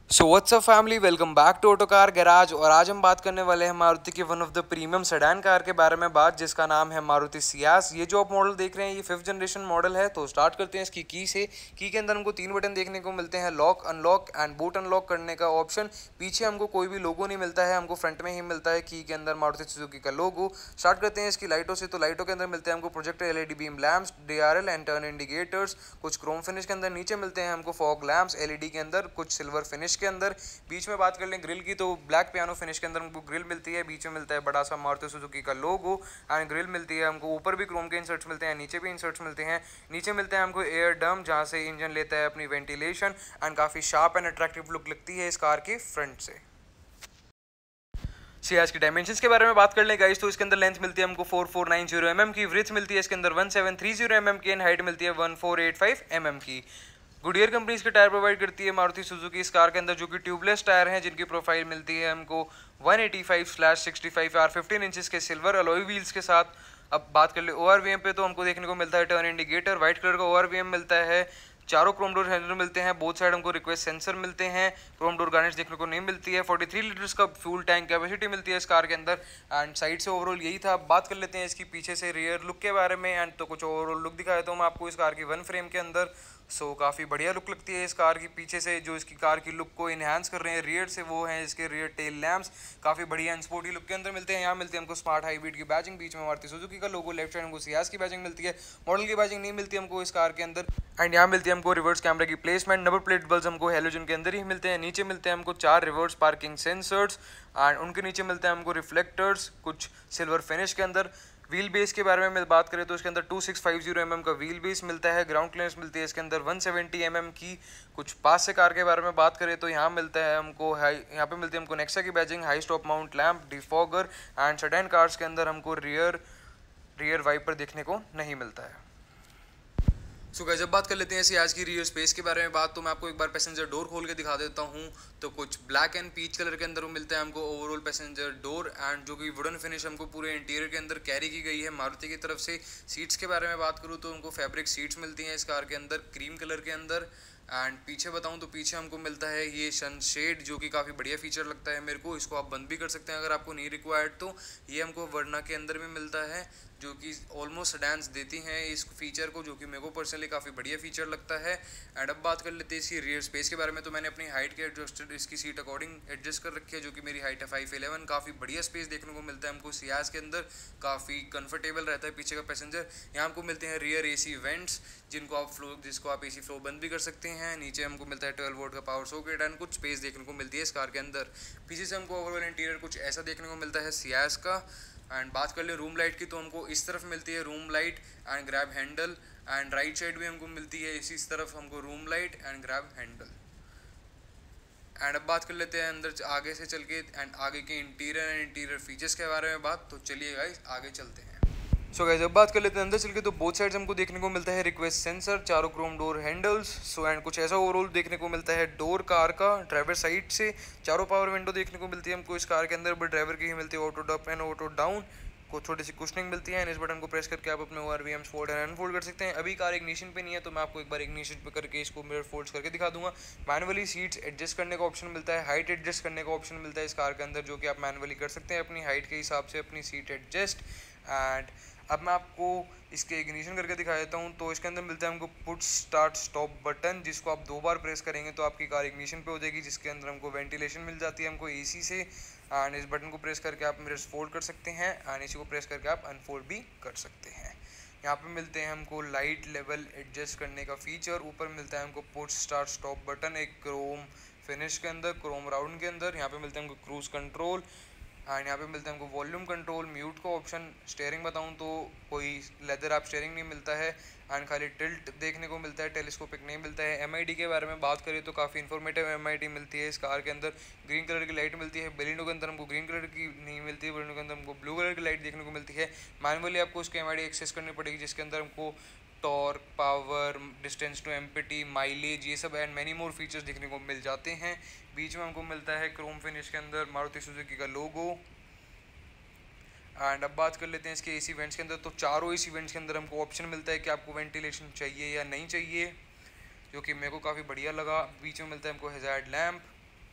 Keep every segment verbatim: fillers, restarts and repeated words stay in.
So what's up family, welcome back to auto car garage. और आज हम बात करने वाले हैं मारुति की one of the premium sedan car के बारे में बात, जिसका नाम है मारुति सियास। ये जो आप मॉडल देख रहे हैं ये फिफ्थ जनरेशन मॉडल है। तो स्टार्ट करते हैं इसकी की से। की के अंदर हमको तीन बटन देखने को मिलते हैं, lock, unlock and boot unlock करने का ऑप्शन। पीछे हमको कोई भी लोगो नहीं मिलता है, हमको फ्रंट में ही मिलता है की के अंदर मारुति सुजुकी का लोगो। स्टार्ट करते हैं इसकी लाइटों से। तो लाइटों के अंदर मिलते हैं हमको projector LED beam lamps, DRL and turn indicators, कुछ क्रोम फिनिश के अंदर। नीचे मिलते हैं हमको फॉग लैम्प्स एलईडी के अंदर, कुछ सिल्वर फिनिश के अंदर। बीच में बात कर लें ग्रिल की, तो ब्लैक पियानो फिनिश के अंदर हमको ग्रिल मिलती है। बीच में मिलता है बड़ा सा मारुति सुजुकी का लोगो एंड ग्रिल मिलती है हमको। ऊपर भी क्रोम के इंसर्ट्स मिलते हैं, नीचे भी इंसर्ट्स मिलते हैं। नीचे मिलते हैं हमको एयर डम, जहाँ से इंजन लेता है अपनी वेंटिलेशन एंड काफ़ी शार्प एंड अट्रैक्टिव लुक लगती है इस कार की फ्रंट से। सियाज की डायमेंशंस के बारे में बात कर लें गाइस, तो इसके अंदर लेंथ मिलती है हमको four four nine zero M M की, विड्थ मिलती है इसके अंदर one seven three zero M M की एंड हाइट मिलती है one four eight five M M की। गुडियर कंपनी इसके टायर प्रोवाइड करती है मारुति सुजुकी इस कार के अंदर, जो कि ट्यूबलेस टायर हैं, जिनकी प्रोफाइल मिलती है हमको one eighty five slash sixty five R fifteen inches के सिल्वर अलॉय व्हील्स के साथ। अब बात कर ले ओआरवीएम पे, तो हमको देखने को मिलता है टर्न इंडिकेटर, व्हाइट कलर का ओआरवीएम मिलता है। चारों क्रोम डोर हैंडल मिलते हैं, बोथ साइड हमको रिक्वेस्ट सेंसर मिलते हैं। क्रोम डोर गार्निश देखने को नहीं मिलती है। फोर्टी थ्री लीटर्स का फ्यूल टैंक कैपेसिटी मिलती है इस कार के अंदर। एंड साइड से ओवरऑल यही था। बात कर लेते हैं इसकी पीछे से रियर लुक के बारे में। एंड तो कुछ ओवरऑल लुक दिखाया तो मैं आपको इस कार की वन फ्रेम के अंदर। सो so, काफ़ी बढ़िया लुक लगती है इस कार की पीछे से। जो इसकी कार की लुक को इन्हांस कर रहे हैं रियर से, वो हैं इसके रियर टेल लैम्प्स, काफ़ी बढ़िया एंड स्पोर्टी लुक के अंदर मिलते हैं। यहाँ मिलती है हमको स्मार्ट हाईब्रिड की बैजिंग, बीच में मारुति सुजुकी का लोगो, लेफ्ट साइड हमको सियास की बैजिंग मिलती है। मॉडल की बैजिंग नहीं मिलती हमको इस कार के अंदर। एंड यहाँ मिलती है हमको रिवर्स कैमरे की प्लेसमेंट। नंबर प्लेट बल्ब हमको हेलोजन के अंदर ही मिलते हैं। नीचे मिलते हैं हमको चार रिवर्स पार्किंग सेंसर्स एंड उनके नीचे मिलते हैं हमको रिफ्लेक्टर्स, कुछ सिल्वर फिनिश के अंदर। व्हील बेस के बारे में बात करें तो इसके अंदर two six five zero M M का व्हील बेस मिलता है। ग्राउंड क्लियरेंस मिलती है इसके अंदर वन सेवेंटी एम एम की। कुछ पास से कार के बारे में बात करें तो यहाँ मिलता है हमको हाई, यहाँ पे मिलती है हमको नेक्सा की badging, high stop mount lamp, defogger and sedan cars के अंदर हमको रियर रियर वाइपर देखने को नहीं मिलता है। सो so, जब बात कर लेते हैं सियाज की रियर स्पेस के बारे में बात, तो मैं आपको एक बार पैसेंजर डोर खोल के दिखा देता हूँ। तो कुछ ब्लैक एंड पीच कलर के अंदर वो मिलता है हमको ओवरऑल पैसेंजर डोर एंड जो कि वुडन फिनिश हमको पूरे इंटीरियर के अंदर कैरी की गई है मारुति की तरफ से। सीट्स के बारे में बात करूँ तो हमको फैब्रिक सीट्स मिलती हैं इस कार के अंदर क्रीम कलर के अंदर। एंड पीछे बताऊं तो पीछे हमको मिलता है ये सनशेड, जो कि काफ़ी बढ़िया फीचर लगता है मेरे को। इसको आप बंद भी कर सकते हैं अगर आपको नहीं रिक्वायर्ड तो। ये हमको वर्ना के अंदर भी मिलता है, जो कि ऑलमोस्ट सेडान्स देती हैं इस फीचर को, जो कि मेरे को पर्सनली काफ़ी बढ़िया फीचर लगता है। एंड अब बात कर लेते हैं इसकी रियर स्पेस के बारे में, तो मैंने अपनी हाइट के एडजस्टेड इसकी सीट अकॉर्डिंग एडजस्ट कर रखी है, जो कि मेरी हाइट है फाइव इलेवन। काफ़ी बढ़िया स्पेस देखने को मिलता है हमको सियाज के अंदर, काफ़ी कंफर्टेबल रहता है पीछे का पैसेंजर। यहाँ हमको मिलते हैं रियर ए सी वेंट्स, जिनको आप फ्लो जिसको आप ए सी फ्लो बंद भी कर सकते हैं। नीचे हमको मिलता है ट्वेल्व वोल्ट का पावर सॉकेट एंड कुछ स्पेस देखने को मिलती है इस कार के अंदर। पीछे से हमको ओवरऑल इंटीरियर कुछ ऐसा देखने को मिलता है सियाज का। एंड बात कर ले रूम लाइट की, तो हमको इस तरफ मिलती है room light and grab handle. And right side भी हमको मिलती है इसी तरफ हमको room light and grab handle. And अब बात कर लेते हैं अंदर आगे से चल के एंड आगे के इंटीरियर एंड इंटीरियर फीचर्स के बारे में बात। तो चलिए गाइस आगे चलते हैं। सो गाइस अब बात कर लेते हैं अंदर चल के, तो बोथ साइड्स हमको देखने को मिलता है रिक्वेस्ट सेंसर, चारों chrome door handles. So and कुछ ऐसा ओवरऑल देखने को मिलता है डोर कार का ड्राइवर साइड से। चारों पावर विंडो देखने को मिलती है हमको इस कार के अंदर, बट ड्राइवर की ही मिलती है auto up and auto down. को छोटी सी कुशनिंग मिलती है एंड इस बटन को प्रेस करके आप अपने ओआरवीएम फोल्ड एंड अनफोल्ड कर सकते हैं। अभी कार इग्निशन पे नहीं है, तो मैं आपको एक बार इग्निशन पे करके इसको मिरर फोल्ड करके दिखा दूंगा। मैनुअली सीट्स एडजस्ट करने का ऑप्शन मिलता है, हाइट एडजस्ट करने का ऑप्शन मिलता है इस कार के अंदर, जो कि आप मैनुअली कर सकते हैं अपनी हाइट के हिसाब से अपनी सीट एडजस्ट। एंड अब मैं आपको इसके इग्निशन करके दिखा देता हूँ। तो इसके अंदर मिलता है हमको पुट स्टार्ट स्टॉप बटन, जिसको आप दो बार प्रेस करेंगे तो आपकी कार इग्निशन पे हो जाएगी, जिसके अंदर हमको वेंटिलेशन मिल जाती है हमको एसी से। एंड इस बटन को प्रेस करके आप मिरर्स फोल्ड कर सकते हैं एंड इसी को प्रेस करके आप अनफोल्ड भी कर सकते हैं। यहाँ पे मिलते हैं हमको लाइट लेवल एडजस्ट करने का फीचर। ऊपर मिलता है हमको पुट स्टार्ट स्टॉप बटन एक क्रोम फिनिश के अंदर, क्रोम राउंड के अंदर। यहाँ पे मिलते हैं हमको क्रूज कंट्रोल एंड यहाँ पे मिलता है हमको वॉल्यूम कंट्रोल, म्यूट का ऑप्शन। स्टेयरिंग बताऊँ तो कोई लेदर आप स्टेयरिंग नहीं मिलता है एंड खाली टिल्ट देखने को मिलता है, टेलीस्कोपिक नहीं मिलता है। एमआईडी के बारे में बात करें तो काफ़ी इन्फॉर्मेटिव एमआईडी मिलती है इस कार के अंदर। ग्रीन कलर की लाइट मिलती है, बेलिनो के अंदर हमको ग्रीन कलर की नहीं मिलती है, बेलिनो के अंदर हमको ब्लू कलर की लाइट देखने को मिलती है। मैनुअली आपको उसकी एमआईडी एक्सेस करनी पड़ेगी, जिसके अंदर हमको torque, power, distance to empty, mileage, ये सब एंड मैनी मोर फीचर्स देखने को मिल जाते हैं। बीच में हमको मिलता है क्रोम फिनिश के अंदर मारुति सुजुकी का लोगो। एंड अब बात कर लेते हैं इसके एसी वेंट्स के अंदर। तो चारों एसी वेंट्स के अंदर हमको ऑप्शन मिलता है कि आपको वेंटिलेशन चाहिए या नहीं चाहिए, जो कि मेरे को काफ़ी बढ़िया लगा। बीच में मिलता है हमको हैजार्ड लैम्प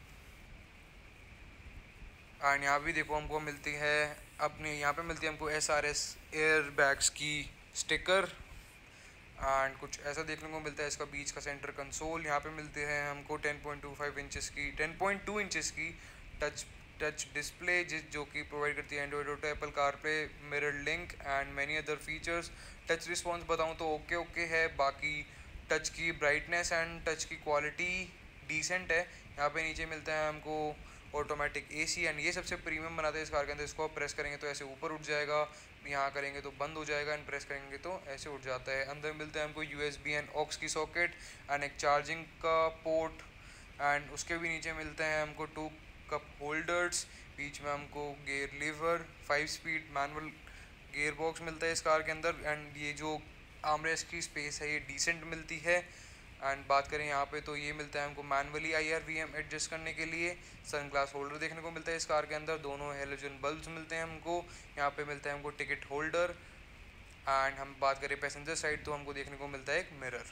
एंड यहाँ भी देखो हमको मिलती है अपने यहाँ पे मिलती है हमको S R S air bags की स्टिकर एंड कुछ ऐसा देखने को मिलता है। इसका बीच का सेंटर कंसोल यहाँ पे मिलते हैं हमको ten point two five inches की टेन पॉइंट टू इंचेस की टच टच डिस्प्ले जिस जो कि प्रोवाइड करती है Android Auto, Apple CarPlay, mirror link and many other features. Touch response बताऊँ तो ओके ओके है। बाकी टच की ब्राइटनेस एंड टच की क्वालिटी डिसेंट है। यहाँ पे नीचे मिलता है हमको ऑटोमेटिक एसी एंड ये सबसे प्रीमियम बनाते हैं इस कार के अंदर। इसको आप प्रेस करेंगे तो ऐसे ऊपर उठ जाएगा, यहाँ करेंगे तो बंद हो जाएगा एंड प्रेस करेंगे तो ऐसे उठ जाता है। अंदर मिलता है हमको यूएसबी एंड ऑक्स की सॉकेट एंड एक चार्जिंग का पोर्ट एंड उसके भी नीचे मिलते हैं हमको टू कप होल्डर्स। बीच में हमको gear lever, five speed manual gear box मिलता है इस कार के अंदर एंड ये जो आर्मरेस्ट की स्पेस है ये डिसेंट मिलती है। एंड बात करें यहाँ पे तो ये मिलता है हमको manually I R V M adjust करने के लिए। सन ग्लास होल्डर देखने को मिलता है इस कार के अंदर, दोनों हेलोजन बल्ब्स मिलते हैं हमको। यहाँ पे मिलता है हमको टिकट होल्डर एंड हम बात करें पैसेंजर साइड तो हमको देखने को मिलता है एक मिरर।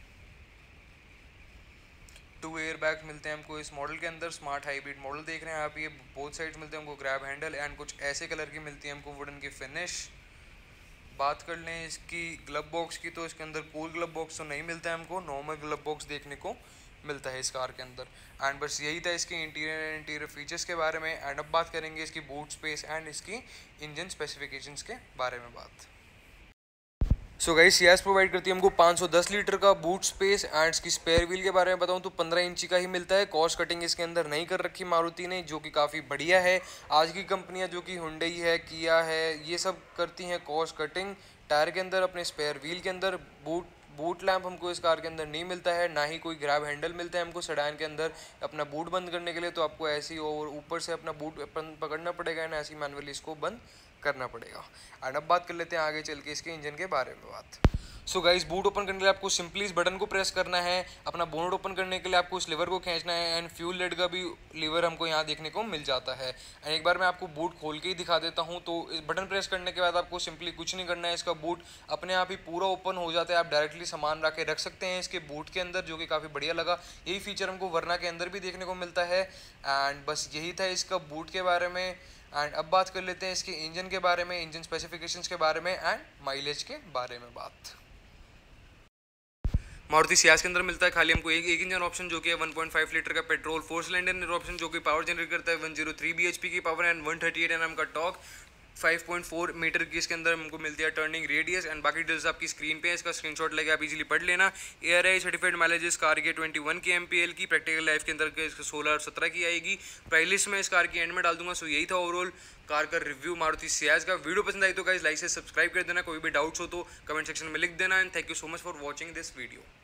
टू एयर बैग्स मिलते हैं हमको इस मॉडल के अंदर। स्मार्ट हाइब्रिड मॉडल देख रहे हैं आप, ये बोथ साइड्स मिलते हैं हमको ग्रैब हैंडल एंड कुछ ऐसे कलर की मिलती है हमको वुडन की फिनिश। बात कर लें इसकी ग्लब बॉक्स की तो इसके अंदर कूल ग्लब बॉक्स तो नहीं मिलता है हमको, नॉर्मल ग्लब बॉक्स देखने को मिलता है इस कार के अंदर। एंड बस यही था इसके इंटीरियर इंटीरियर फीचर्स के बारे में। एंड अब बात करेंगे इसकी बूट स्पेस एंड इसकी इंजन स्पेसिफिकेशंस के बारे में बात। सो गाइस सियाज प्रोवाइड करती है हमको पाँच सौ दस लीटर का बूट स्पेस एंड इसकी स्पेयर व्हील के बारे में बताऊं तो पंद्रह इंची का ही मिलता है। कॉस्ट कटिंग इसके अंदर नहीं कर रखी मारुति ने, जो कि काफ़ी बढ़िया है। आज की कंपनियां जो कि हुंडई है, किया है, ये सब करती हैं कॉस्ट कटिंग। टायर के अंदर अपने स्पेयर व्हील के अंदर बूट बूट लैंप हमको इस कार के अंदर नहीं मिलता है, ना ही कोई ग्रैब हैंडल मिलता है हमको सेडान के अंदर अपना बूट बंद करने के लिए। तो आपको ऐसे ही और ऊपर से अपना बूट पकड़ना पड़ेगा ना, ऐसी मैनुअली इसको बंद करना पड़ेगा। एंड अब बात कर लेते हैं आगे चल के इसके इंजन के बारे में बात। सो गाइस बूट ओपन करने के लिए आपको सिंपली इस बटन को प्रेस करना है। अपना बोनट ओपन करने के लिए आपको इस लीवर को खींचना है एंड फ्यूल लेड का भी लीवर हमको यहाँ देखने को मिल जाता है। एंड एक बार मैं आपको बूट खोल के ही दिखा देता हूँ। तो इस बटन प्रेस करने के बाद आपको सिंपली कुछ नहीं करना है, इसका बूट अपने आप ही पूरा ओपन हो जाता है। आप डायरेक्टली सामान रख के रख सकते हैं इसके बूट के अंदर, जो कि काफ़ी बढ़िया लगा। यही फीचर हमको वरना के अंदर भी देखने को मिलता है। एंड बस यही था इसका बूट के बारे में। एंड अब बात कर लेते हैं इसके इंजन के बारे में, इंजन स्पेसिफिकेशंस के बारे में एंड माइलेज के बारे में बात। मारुति सियाज के अंदर मिलता है खाली हमको एक एक इंजन ऑप्शन, जो कि है वन पॉइंट फाइव लीटर का पेट्रोल फोर सिलेंडर ऑप्शन, जो कि पावर जनरेट करता है वन हंड्रेड थ्री बीएचपी की power and one thirty eight NM का torque. Five point four metre की इसके अंदर हमको मिलती है टर्निंग रेडियस एंड बाकी डिटेल्स आपकी स्क्रीन पे है, इसका स्क्रीनशॉट लेके आप इजीली पढ़ लेना। एआरआई सर्टिफाइड माइलेज इस कार के ट्वेंटी वन की एमपीएल की, प्रैक्टिकल लाइफ के अंदर के सोलह और सत्रह की आएगी। प्राइस लिस्ट में इस कार की एंड में डाल दूंगा। सो यही था ओवरऑल कार का रिव्यू मारुति सियाज का। वीडियो पसंद आई तो गाइस लाइक से सब्सक्राइब कर देना, कोई भी डाउट्स हो तो कमेंट सेक्शन में लिख देना and thank you so much for watching this video.